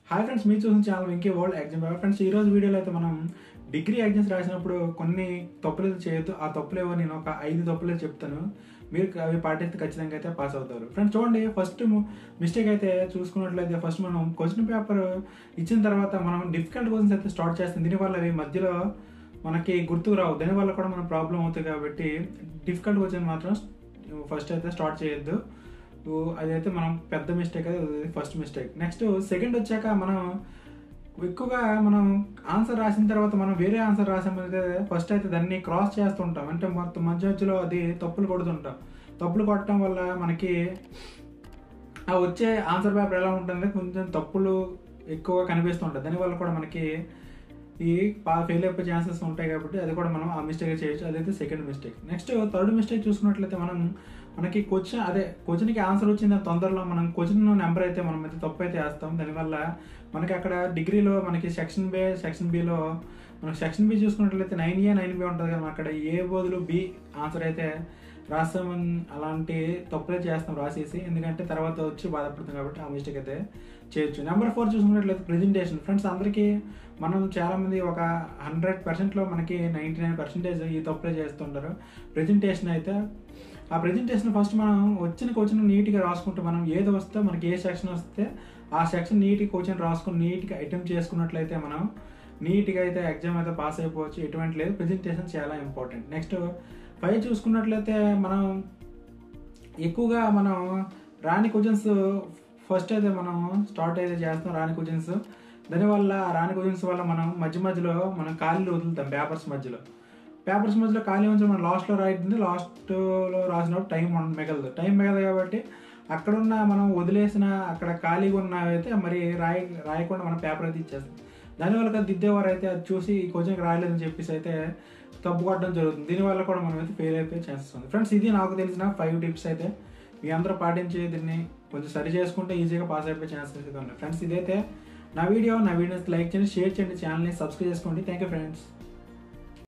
Hi friends, మీరు చూసిన channel Venky world exam paper. Friends, ఈ రోజు వీడియోలో అయితే మనం డిగ్రీ ఎగ్జామ్స్ రాసినప్పుడు కొన్ని తప్పులు చేయొద్దు. ఆ తప్పులు ఏవో నేను ఒక 5 తప్పులు చెప్తాను. మీరు అవి పాటిస్తే ఖచ్చితంగా అయితే పాస్ అవుతారు. ఫ్రెండ్స్ చూడండి, ఫస్ట్ మిస్టేక్ అయితే చూసుకున్నట్లయితే ఫస్ట్ మనం క్వశ్చన్ పేపర్ ఇచ్చిన తర్వాత మనం డిఫికల్ట్ క్వశ్చన్స్ అయితే స్టార్ట్ చేస్తాం. దీనివల్ల అవి మధ్యలో మనకి గుర్తుకు రావు, దానివల్ల కూడా మనకు ప్రాబ్లం అవుతుంది. కాబట్టి డిఫికల్ట్ క్వశ్చన్ మాత్రం ఫస్ట్ అయితే స్టార్ట్ చేయొద్దు. అదైతే మనం పెద్ద మిస్టేక్, అది ఫస్ట్ మిస్టేక్. నెక్స్ట్ సెకండ్ వచ్చాక మనం ఎక్కువగా మనం ఆన్సర్ రాసిన తర్వాత మనం వేరే ఆన్సర్ రాసామైతే ఫస్ట్ అయితే దాన్ని క్రాస్ చేస్తుంటాం. అంటే మొత్తం మధ్యలో అది తప్పులు కొడుతుంటాం. తప్పులు కొట్టడం వల్ల మనకి ఆ వచ్చే ఆన్సర్ పేపర్ ఎలా ఉంటుంది, కొంచెం తప్పులు ఎక్కువగా కనిపిస్తుంటాయి. దానివల్ల కూడా మనకి ఈ ఫెయిల్ అయిపోయే ఛాన్సెస్ ఉంటాయి. కాబట్టి అది కూడా మనం ఆ మిస్టేక్ చేయొచ్చు. అదైతే second mistake. Next third mistake చూసుకున్నట్లయితే మనకి క్వశ్చన్కి ఆన్సర్ వచ్చిన తొందరలో మనం క్వశ్చన్ నెంబర్ అయితే మనం అయితే తప్పు అయితే వేస్తాం. దానివల్ల మనకి అక్కడ డిగ్రీలో మనకి సెక్షన్ బిలో మనకి సెక్షన్ బి చూసుకున్నట్లయితే 9A 9B ఉంటుంది కదా, అక్కడ ఏ బదులు బి ఆన్సర్ అయితే రాస్తామని అలాంటి తప్పులే చేస్తాం రాసేసి, ఎందుకంటే తర్వాత వచ్చి బాధపడుతుంది. కాబట్టి ఆ మిస్టేక్ అయితే చేయొచ్చు. నెంబర్ 4 చూసుకున్నట్లయితే ప్రెజెంటేషన్. ఫ్రెండ్స్ అందరికీ మనం చాలామంది ఒక 100%లో మనకి 99% ఈ తప్పులే చేస్తుంటారు. ప్రెజెంటేషన్ అయితే ఆ ప్రెజెంటేషన్ ఫస్ట్ మనం వచ్చిన క్వశ్చన్ నీట్గా రాసుకుంటూ మనం ఏది వస్తే మనకి ఏ సెక్షన్ వస్తే ఆ సెక్షన్ నీట్గా క్వశ్చన్ రాసుకుని నీట్గా అటెంప్ట్ చేసుకున్నట్లయితే మనం నీట్గా అయితే ఎగ్జామ్ అయితే పాస్ అయిపోవచ్చు. ఎటువంటి లేదు, ప్రెజెంటేషన్ చాలా ఇంపార్టెంట్. నెక్స్ట్ 5 చూసుకున్నట్లయితే మనం ఎక్కువగా మనం రాని క్వశ్చన్స్ ఫస్ట్ అయితే మనం స్టార్ట్ అయితే చేస్తాం. రాని క్వశ్చన్స్, దానివల్ల రాని క్వశ్చన్స్ వల్ల మనం మధ్యలో మనం ఖాళీలు వదులుతాం. పేపర్స్ మధ్యలో ఖాళీ ఉంచి మనం లాస్ట్లో రాయితుంది. లాస్ట్లో రాసినప్పుడు టైం మిగలదు కాబట్టి అక్కడున్న మనం వదిలేసిన అక్కడ ఖాళీగా ఉన్నవైతే మరి రాయకుండా మనం పేపర్ అయితే ఇచ్చేస్తాం. దానివల్ల దిద్దేవారు అయితే అది చూసి ఈ క్వశ్చన్కి రాయలేదని చెప్పేసి అయితే తప్పు కొట్టడం జరుగుతుంది. దీనివల్ల కూడా మనం అయితే ఫెయిల్ అయిపోయే ఛాన్సెస్ ఉంది. ఫ్రెండ్స్, ఇది నాకు తెలిసిన 5 టిప్స్ అయితే మీ అందరూ పాటించి దీన్ని కొంచెం సరి చేసుకుంటే ఈజీగా పాస్ అయిపోయే ఛాన్సెస్ అయితే ఉన్నాయి. ఫ్రెండ్స్, ఇదైతే నా వీడియోస్ లైక్ చేయండి, షేర్ చేయండి, ఛానల్ని సబ్స్క్రైబ్ చేసుకోండి. Thank you friends.